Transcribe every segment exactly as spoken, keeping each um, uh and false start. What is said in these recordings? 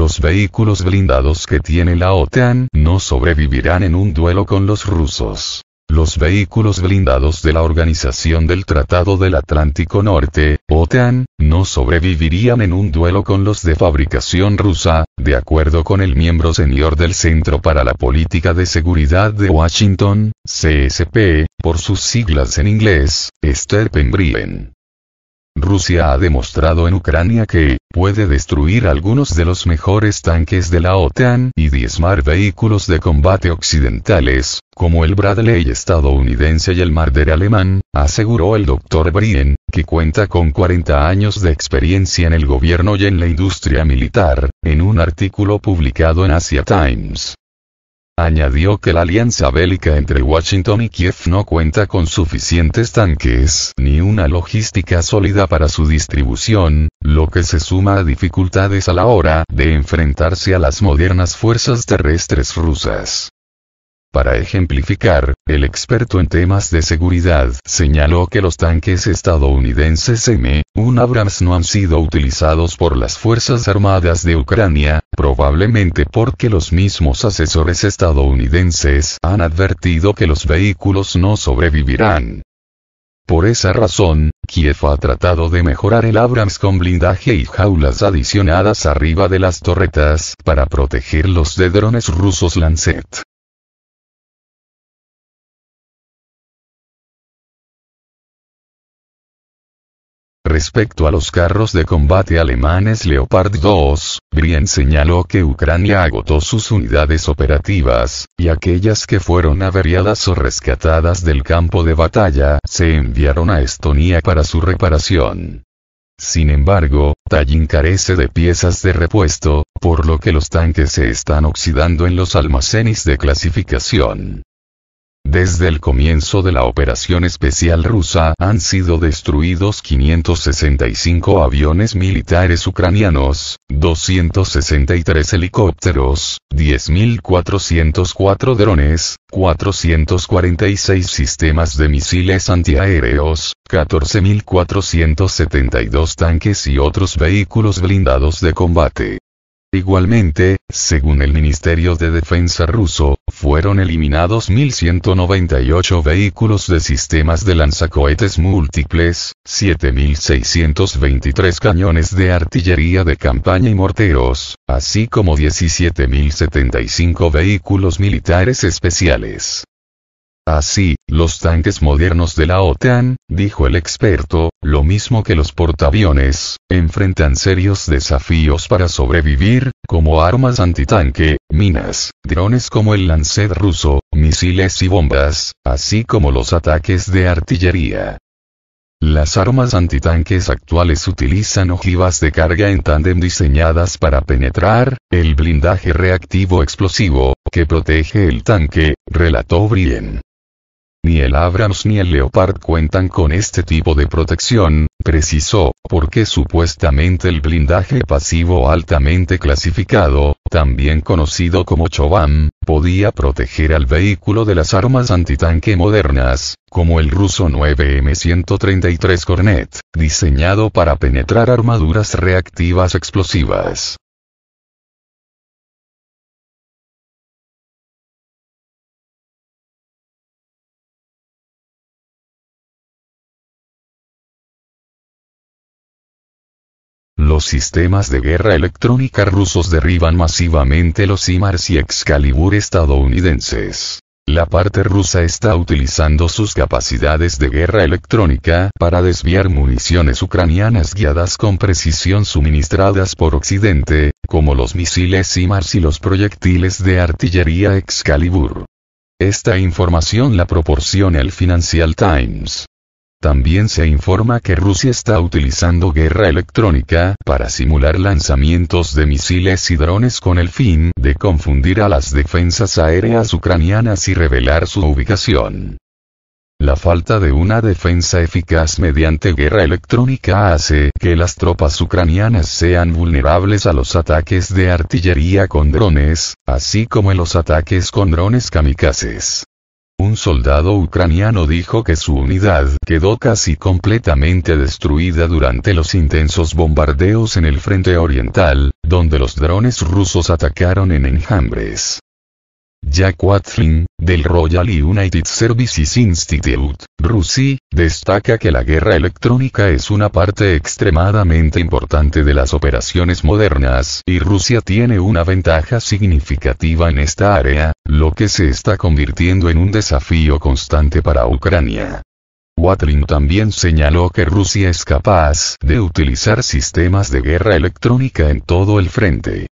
Los vehículos blindados que tiene la OTAN no sobrevivirán en un duelo con los rusos. Los vehículos blindados de la Organización del Tratado del Atlántico Norte, OTAN, no sobrevivirían en un duelo con los de fabricación rusa, de acuerdo con el miembro senior del Centro para la Política de Seguridad de Washington, C S P, por sus siglas en inglés, Esther Penbrien. Rusia ha demostrado en Ucrania que puede destruir algunos de los mejores tanques de la OTAN y diezmar vehículos de combate occidentales, como el Bradley estadounidense y el Marder alemán, aseguró el doctor Brien, que cuenta con cuarenta años de experiencia en el gobierno y en la industria militar, en un artículo publicado en Asia Times. Añadió que la alianza bélica entre Washington y Kiev no cuenta con suficientes tanques ni una logística sólida para su distribución, lo que se suma a dificultades a la hora de enfrentarse a las modernas fuerzas terrestres rusas. Para ejemplificar, el experto en temas de seguridad señaló que los tanques estadounidenses M uno Abrams no han sido utilizados por las Fuerzas Armadas de Ucrania, probablemente porque los mismos asesores estadounidenses han advertido que los vehículos no sobrevivirán. Por esa razón, Kiev ha tratado de mejorar el Abrams con blindaje y jaulas adicionadas arriba de las torretas para protegerlos de drones rusos Lancet. Respecto a los carros de combate alemanes Leopard dos, Brien señaló que Ucrania agotó sus unidades operativas, y aquellas que fueron averiadas o rescatadas del campo de batalla se enviaron a Estonia para su reparación. Sin embargo, Tallinn carece de piezas de repuesto, por lo que los tanques se están oxidando en los almacenes de clasificación. Desde el comienzo de la operación especial rusa han sido destruidos quinientos sesenta y cinco aviones militares ucranianos, doscientos sesenta y tres helicópteros, diez mil cuatrocientos cuatro drones, cuatrocientos cuarenta y seis sistemas de misiles antiaéreos, catorce mil cuatrocientos setenta y dos tanques y otros vehículos blindados de combate. Igualmente, según el Ministerio de Defensa ruso, fueron eliminados mil ciento noventa y ocho vehículos de sistemas de lanzacohetes múltiples, siete mil seiscientos veintitrés cañones de artillería de campaña y morteros, así como diecisiete mil setenta y cinco vehículos militares especiales. Así, los tanques modernos de la OTAN, dijo el experto, lo mismo que los portaaviones, enfrentan serios desafíos para sobrevivir, como armas antitanque, minas, drones como el Lancet ruso, misiles y bombas, así como los ataques de artillería. Las armas antitanques actuales utilizan ojivas de carga en tándem diseñadas para penetrar el blindaje reactivo explosivo, que protege el tanque, relató Brien. Ni el Abrams ni el Leopard cuentan con este tipo de protección, precisó, porque supuestamente el blindaje pasivo altamente clasificado, también conocido como Chovam, podía proteger al vehículo de las armas antitanque modernas, como el ruso nueve M ciento treinta y tres Kornet, diseñado para penetrar armaduras reactivas explosivas. Los sistemas de guerra electrónica rusos derriban masivamente los HIMARS y Excalibur estadounidenses. La parte rusa está utilizando sus capacidades de guerra electrónica para desviar municiones ucranianas guiadas con precisión suministradas por Occidente, como los misiles HIMARS y los proyectiles de artillería Excalibur. Esta información la proporciona el Financial Times. También se informa que Rusia está utilizando guerra electrónica para simular lanzamientos de misiles y drones con el fin de confundir a las defensas aéreas ucranianas y revelar su ubicación. La falta de una defensa eficaz mediante guerra electrónica hace que las tropas ucranianas sean vulnerables a los ataques de artillería con drones, así como a los ataques con drones kamikazes. Un soldado ucraniano dijo que su unidad quedó casi completamente destruida durante los intensos bombardeos en el frente oriental, donde los drones rusos atacaron en enjambres. Jack Watling, del Royal United Services Institute, RUSI, destaca que la guerra electrónica es una parte extremadamente importante de las operaciones modernas, y Rusia tiene una ventaja significativa en esta área, lo que se está convirtiendo en un desafío constante para Ucrania. Watling también señaló que Rusia es capaz de utilizar sistemas de guerra electrónica en todo el frente.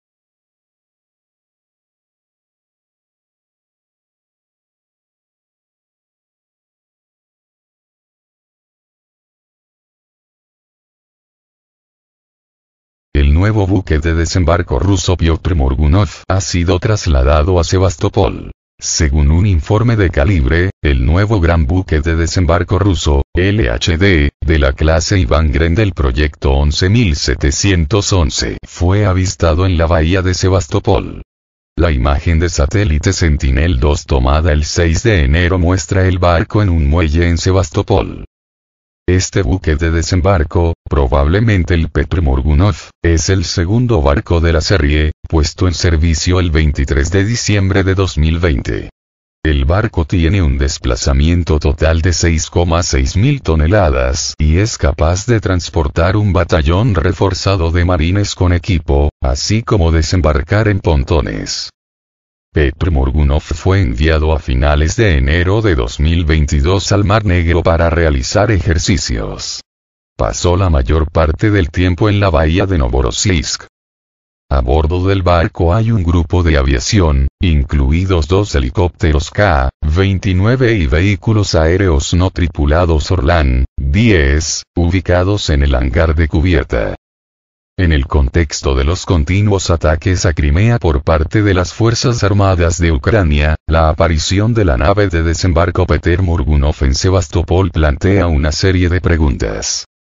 El nuevo buque de desembarco ruso Piotr Morgunov ha sido trasladado a Sebastopol. Según un informe de Calibre, el nuevo gran buque de desembarco ruso, L H D, de la clase Iván Gren del proyecto once mil setecientos once, fue avistado en la bahía de Sebastopol. La imagen de satélite Sentinel dos tomada el seis de enero muestra el barco en un muelle en Sebastopol. Este buque de desembarco, probablemente el Petr Morgunov, es el segundo barco de la serie, puesto en servicio el veintitrés de diciembre de dos mil veinte. El barco tiene un desplazamiento total de seis coma seis mil toneladas y es capaz de transportar un batallón reforzado de marines con equipo, así como desembarcar en pontones. Petr Morgunov fue enviado a finales de enero de dos mil veintidós al Mar Negro para realizar ejercicios. Pasó la mayor parte del tiempo en la bahía de Novorossiysk. A bordo del barco hay un grupo de aviación, incluidos dos helicópteros Ka veintinueve y vehículos aéreos no tripulados Orlan diez, ubicados en el hangar de cubierta. En el contexto de los continuos ataques a Crimea por parte de las Fuerzas Armadas de Ucrania, la aparición de la nave de desembarco Petr Morgunov en Sebastopol plantea una serie de preguntas.